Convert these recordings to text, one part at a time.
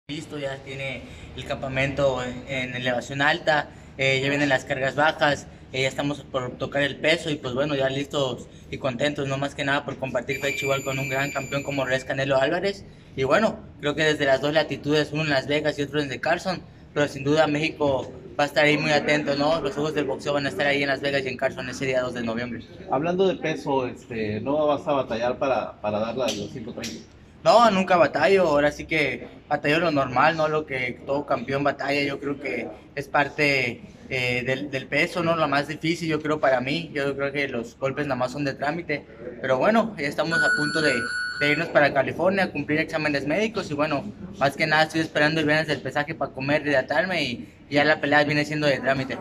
Listo, ya tiene el campamento en elevación alta, ya vienen las cargas bajas, ya estamos por tocar el peso y pues bueno, ya listos y contentos, no más que nada por compartir fecha igual con un gran campeón como lo es Canelo Álvarez. Y bueno, creo que desde las dos latitudes, uno en Las Vegas y otro en The Carson, pero sin duda México va a estar ahí muy atento, ¿no? Los ojos del boxeo van a estar ahí en Las Vegas y en Carson ese día 2 de noviembre. Hablando de peso, no vas a batallar para darla de los 130. No, nunca batallo, ahora sí que batallo lo normal, ¿no? Lo que todo campeón batalla, yo creo que es parte del peso, ¿no? Lo más difícil, yo creo, para mí, yo creo que los golpes nada más son de trámite, pero bueno, ya estamos a punto de irnos para California, cumplir exámenes médicos y bueno, más que nada estoy esperando el viernes del pesaje para comer, hidratarme y ya la pelea viene siendo de trámite.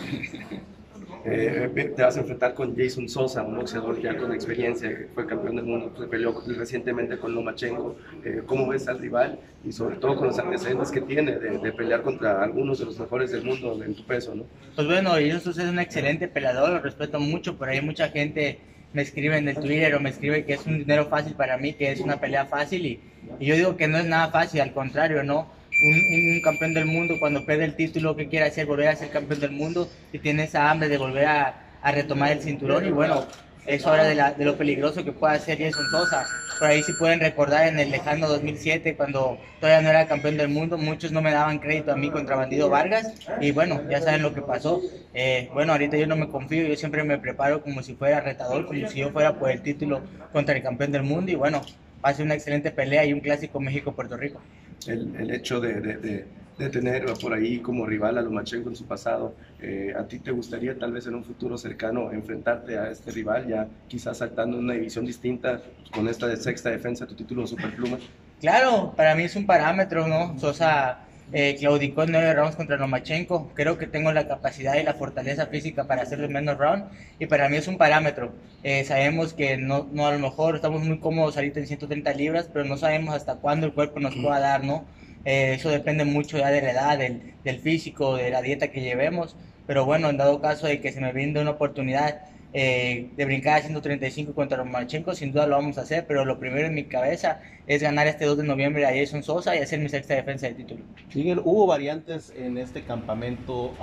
Te vas a enfrentar con Jason Sosa, un boxeador ya con experiencia, que fue campeón del mundo, se peleó recientemente con Lomachenko. ¿Cómo ves al rival y sobre todo con los antecedentes que tiene de pelear contra algunos de los mejores del mundo en tu peso, ¿no? Pues bueno, Jason Sosa es un excelente peleador, lo respeto mucho, por ahí mucha gente me escribe en el Twitter o me escribe que es un dinero fácil para mí, que es una pelea fácil y yo digo que no es nada fácil, al contrario, ¿no? Un campeón del mundo cuando pierde el título, ¿qué quiere hacer? Volver a ser campeón del mundo y tiene esa hambre de volver a retomar el cinturón y bueno, eso habla de lo peligroso que puede hacer Jason Sosa. Por ahí si pueden recordar en el lejano 2007 cuando todavía no era campeón del mundo, muchos no me daban crédito a mí contra Bandido Vargas y bueno, ya saben lo que pasó. Bueno, ahorita yo no me confío, yo siempre me preparo como si fuera retador, como si yo fuera por el título contra el campeón del mundo y bueno, va a ser una excelente pelea y un clásico México-Puerto Rico. El hecho de tener por ahí como rival a Lomachenko en su pasado, ¿a ti te gustaría tal vez en un futuro cercano enfrentarte a este rival, ya quizás saltando en una división distinta con esta de sexta defensa, tu título superpluma? Claro, para mí es un parámetro, ¿no? Sosa claudicó en 9 rounds contra Lomachenko. Creo que tengo la capacidad y la fortaleza física para hacer los menos rounds y para mí es un parámetro. Sabemos que no a lo mejor estamos muy cómodos ahorita en 130 libras, pero no sabemos hasta cuándo el cuerpo nos pueda dar, ¿no? Eso depende mucho ya de la edad, del físico, de la dieta que llevemos. Pero bueno, en dado caso de que se me brinde una oportunidad de brincar a 135 contra Lomachenko, sin duda lo vamos a hacer, pero lo primero en mi cabeza es ganar este 2 de noviembre a Jason Sosa y hacer mi sexta defensa del título. Miguel, ¿hubo variantes en este campamento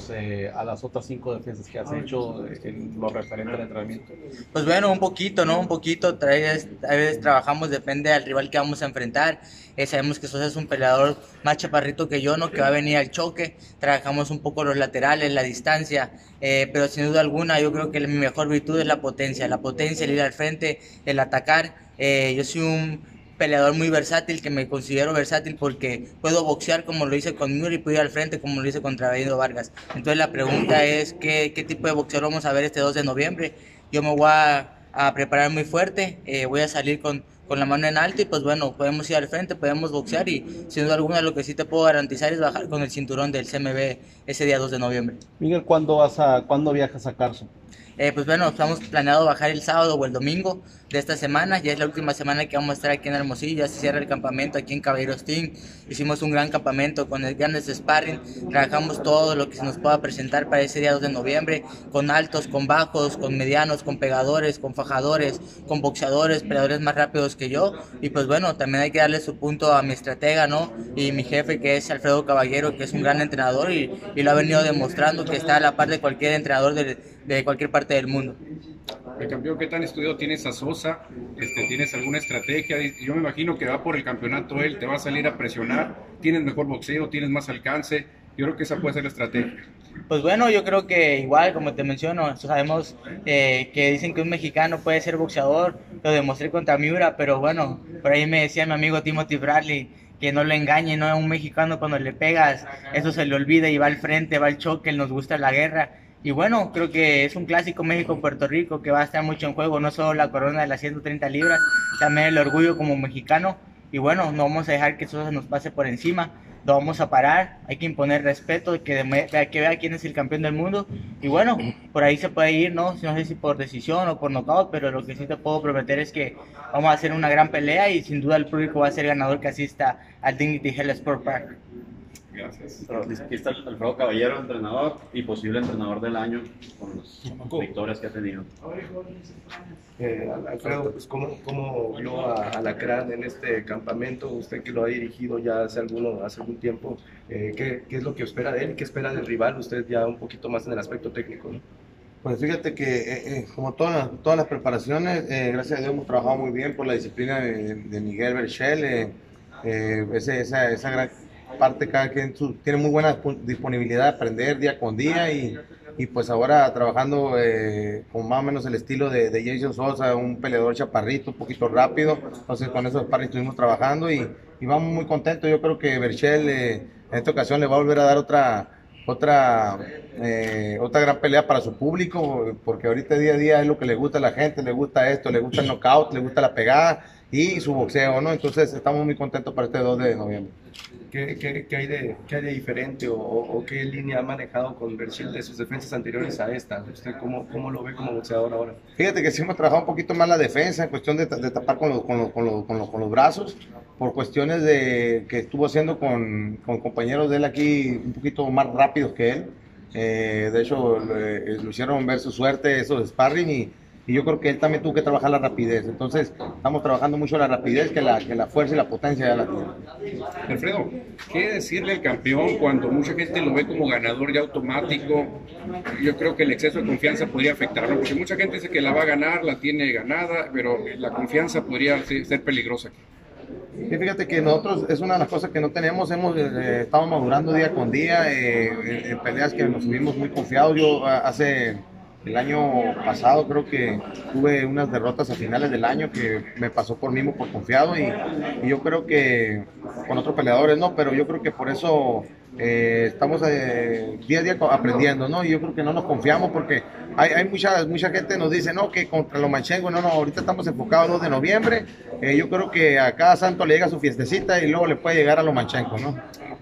a las otras 5 defensas que has hecho en lo referente al entrenamiento? Pues bueno, un poquito, ¿no? Un poquito, a veces trabajamos, depende del rival que vamos a enfrentar. Sabemos que Sosa es un peleador más chaparrito que yo, ¿no? Que va a venir al choque. Trabajamos un poco los laterales, la distancia, pero sin duda alguna yo creo que mi mejor virtud es la potencia, el ir al frente, el atacar. Yo soy un peleador muy versátil, que me considero versátil porque puedo boxear como lo hice con Muri y puedo ir al frente como lo hice contra Benito Vargas. Entonces la pregunta es, ¿qué tipo de boxeador vamos a ver este 2 de noviembre? Yo me voy a preparar muy fuerte, voy a salir con la mano en alto y pues bueno, podemos ir al frente, podemos boxear y sin duda alguna lo que sí te puedo garantizar es bajar con el cinturón del CMB ese día 2 de noviembre. Miguel, ¿cuándo viajas a Carson? Pues bueno, estamos planeado bajar el sábado o el domingo de esta semana, ya es la última semana que vamos a estar aquí en Hermosillo, ya se cierra el campamento aquí en Caballeros Team, hicimos un gran campamento con el grandes sparring, trabajamos todo lo que se nos pueda presentar para ese día 2 de noviembre, con altos, con bajos, con medianos, con pegadores, con fajadores, con boxeadores, peleadores más rápidos que yo, y pues bueno, también hay que darle su punto a mi estratega, ¿no? Y mi jefe que es Alfredo Caballero, que es un gran entrenador y lo ha venido demostrando que está a la par de cualquier entrenador de cualquier parte del mundo. El campeón, ¿qué tan estudiado tienes a Sosa? ¿Tienes alguna estrategia? Yo me imagino que va por el campeonato él, te va a salir a presionar, tienes mejor boxeo, tienes más alcance, yo creo que esa puede ser la estrategia. Pues bueno, yo creo que igual, como te menciono, sabemos que dicen que un mexicano puede ser boxeador, lo demostré contra Miura, pero bueno, por ahí me decía mi amigo Timothy Bradley que no lo engañe, no a un mexicano cuando le pegas, eso se le olvida y va al frente, va al choque, nos gusta la guerra. Y bueno, creo que es un clásico México-Puerto Rico que va a estar mucho en juego, no solo la corona de las 130 libras, también el orgullo como mexicano. Y bueno, no vamos a dejar que eso se nos pase por encima, lo vamos a parar, hay que imponer respeto, que vea quién es el campeón del mundo. Y bueno, por ahí se puede ir, no sé si por decisión o por nocaut, pero lo que sí te puedo prometer es que vamos a hacer una gran pelea y sin duda el público va a ser ganador que asista al Dignity Health Sport Park. Gracias. Aquí está Alfredo Caballero, entrenador y posible entrenador del año con las victorias que ha tenido. Alfredo, pues, ¿cómo vio a Alacrán en este campamento? Usted que lo ha dirigido ya hace algún tiempo, ¿qué es lo que espera de él? ¿Qué espera del rival? Usted ya un poquito más en el aspecto técnico, ¿no? Pues fíjate que como todas las preparaciones, gracias a Dios hemos trabajado muy bien por la disciplina de Miguel Berchel, esa gran parte, cada quien tiene muy buena disponibilidad de aprender día con día y pues ahora trabajando con más o menos el estilo de Jason Sosa, un peleador chaparrito, un poquito rápido. Entonces con esos pares estuvimos trabajando y vamos muy contentos. Yo creo que Berchel en esta ocasión le va a volver a dar otra gran pelea para su público, porque ahorita día a día es lo que le gusta a la gente, le gusta esto, le gusta el knockout, le gusta la pegada y su boxeo, ¿no? Entonces estamos muy contentos para este 2 de noviembre. ¿Qué hay de diferente o qué línea ha manejado con Berchel de sus defensas anteriores a esta? ¿Usted cómo lo ve como boxeador ahora? Fíjate que sí hemos trabajado un poquito más la defensa en cuestión de tapar con los brazos, por cuestiones de que estuvo haciendo con compañeros de él aquí un poquito más rápidos que él. De hecho, lo hicieron ver su suerte, esos sparring, y yo creo que él también tuvo que trabajar la rapidez. Entonces, estamos trabajando mucho la rapidez, que la fuerza y la potencia ya la tiene. Alfredo, ¿qué decirle al campeón cuando mucha gente lo ve como ganador ya automático? Yo creo que el exceso de confianza podría afectarlo, porque mucha gente dice que la va a ganar, la tiene ganada, pero la confianza podría ser peligrosa aquí. Y fíjate que nosotros es una de las cosas que no tenemos, estamos madurando día con día, en peleas que nos subimos muy confiados. Yo hace el año pasado creo que tuve unas derrotas a finales del año que me pasó por mismo por confiado y yo creo que con otros peleadores no, pero yo creo que por eso estamos día a día aprendiendo, ¿no? Y yo creo que no nos confiamos porque hay mucha gente nos dice, no, que contra Lomachenko, no, ahorita estamos enfocados 2 de noviembre, yo creo que a cada santo le llega su fiestecita y luego le puede llegar a Lomachenko, ¿no?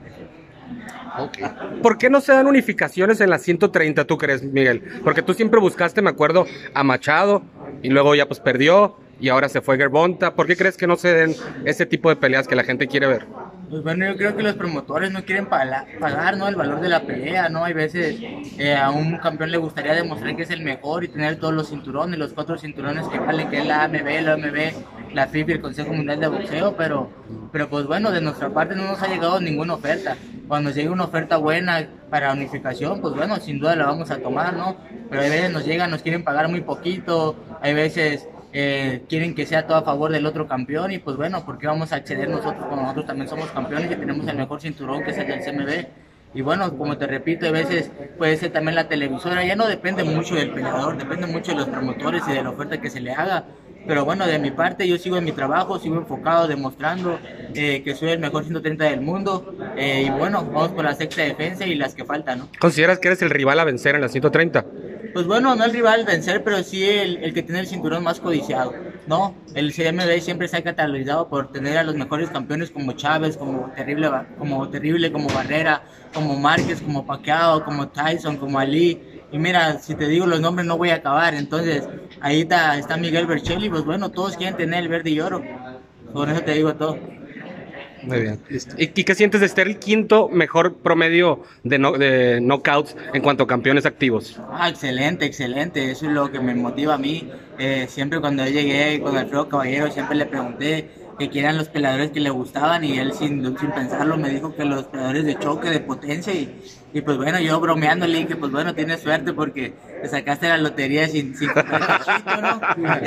Okay. ¿Por qué no se dan unificaciones en las 130, tú crees, Miguel? Porque tú siempre buscaste, me acuerdo, a Machado y luego ya pues perdió y ahora se fue Gervonta. ¿Por qué crees que no se den ese tipo de peleas que la gente quiere ver? Pues bueno, yo creo que los promotores no quieren pagar, ¿no?, el valor de la pelea, ¿no? Hay veces a un campeón le gustaría demostrar que es el mejor y tener todos los cinturones, los 4 cinturones que valen, que es la AMB, la OMB, la FIFA y el Consejo Mundial de Boxeo, pero pues bueno, de nuestra parte no nos ha llegado ninguna oferta. Cuando llegue una oferta buena para unificación, pues bueno, sin duda la vamos a tomar, ¿no? Pero a veces nos quieren pagar muy poquito, hay veces quieren que sea todo a favor del otro campeón y pues bueno, ¿por qué vamos a acceder nosotros cuando nosotros también somos campeones y tenemos el mejor cinturón que es el del CMB? Y bueno, como te repito, a veces puede ser también la televisora, ya no depende mucho del peleador, depende mucho de los promotores y de la oferta que se le haga. Pero bueno, de mi parte yo sigo en mi trabajo, sigo enfocado, demostrando que soy el mejor 130 del mundo y bueno, vamos por la sexta defensa y las que faltan, ¿no? ¿Consideras que eres el rival a vencer en la 130? Pues bueno, no el rival vencer, pero sí el que tiene el cinturón más codiciado, ¿no? El CMB siempre se ha catalogado por tener a los mejores campeones como Chávez, como Terrible, como Barrera, como Márquez, como Pacquiao, como Tyson, como Ali. Y mira, si te digo los nombres no voy a acabar. Entonces, ahí está Miguel Berchel y pues bueno, todos quieren tener el verde y oro. Con eso te digo todo. Muy bien. ¿Y qué sientes de ser el 5º mejor promedio de knockouts en cuanto a campeones activos? Excelente. Eso es lo que me motiva a mí. Siempre cuando yo llegué con Alfredo Caballero, siempre le pregunté que quién eran los peleadores que le gustaban y él sin pensarlo me dijo que los peleadores de choque, de potencia y pues bueno, yo bromeando le dije, pues bueno, tienes suerte porque te sacaste la lotería sin comprar cachito, ¿no?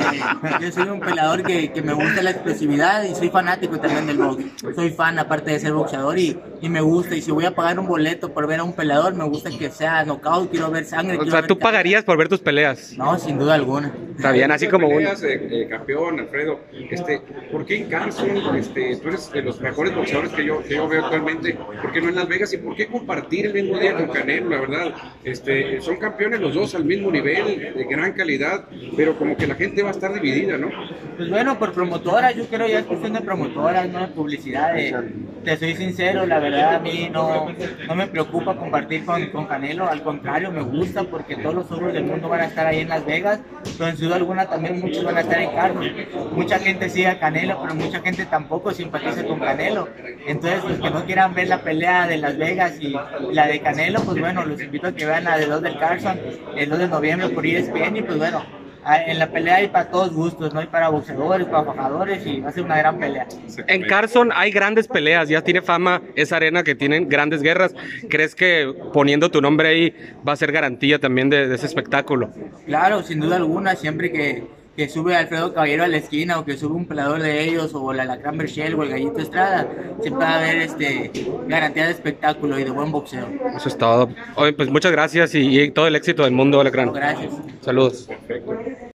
Yo soy un peleador que me gusta la explosividad y soy fanático también del box. Soy fan aparte de ser boxeador y me gusta. Y si voy a pagar un boleto por ver a un peleador, me gusta que sea knockout, quiero ver sangre. O sea, ¿tú pagarías por ver tus peleas? No, sin duda alguna. Está bien, así como uno. Campeón, Alfredo, ¿por qué en Cancún? Tú eres de los mejores boxeadores que yo veo actualmente. ¿Por qué no en Las Vegas? ¿Y por qué compartir el mismo día con Canelo? La verdad, son campeones los dos al mismo nivel, de gran calidad, pero como que la gente va a estar dividida, ¿no? Pues bueno, por promotora, yo creo ya es cuestión de promotoras, no de publicidad. Te soy sincero, la verdad a mí no me preocupa compartir con Canelo, al contrario, me gusta porque todos los ojos del mundo van a estar ahí en Las Vegas, pero en sin duda alguna también muchos van a estar en Carmen. Mucha gente sigue a Canelo, pero mucha mucha gente tampoco simpatiza con Canelo. Entonces, los que no quieran ver la pelea de Las Vegas y la de Canelo, pues bueno, los invito a que vean la de 2 del Carson el 2 de noviembre por ESPN. Y pues bueno, en la pelea hay para todos gustos, ¿no? Hay para boxeadores, para fajadores, y va a ser una gran pelea. En Carson hay grandes peleas, ya tiene fama esa arena que tienen grandes guerras. ¿Crees que poniendo tu nombre ahí va a ser garantía también de ese espectáculo? Claro, sin duda alguna, siempre que sube Alfredo Caballero a la esquina, o que sube un peleador de ellos, o la Alacrán Berchel o el Gallito Estrada, siempre va a haber garantía de espectáculo y de buen boxeo. Eso es todo. Oye, pues muchas gracias y todo el éxito del mundo, Alacrán. Gracias. Saludos. Perfecto.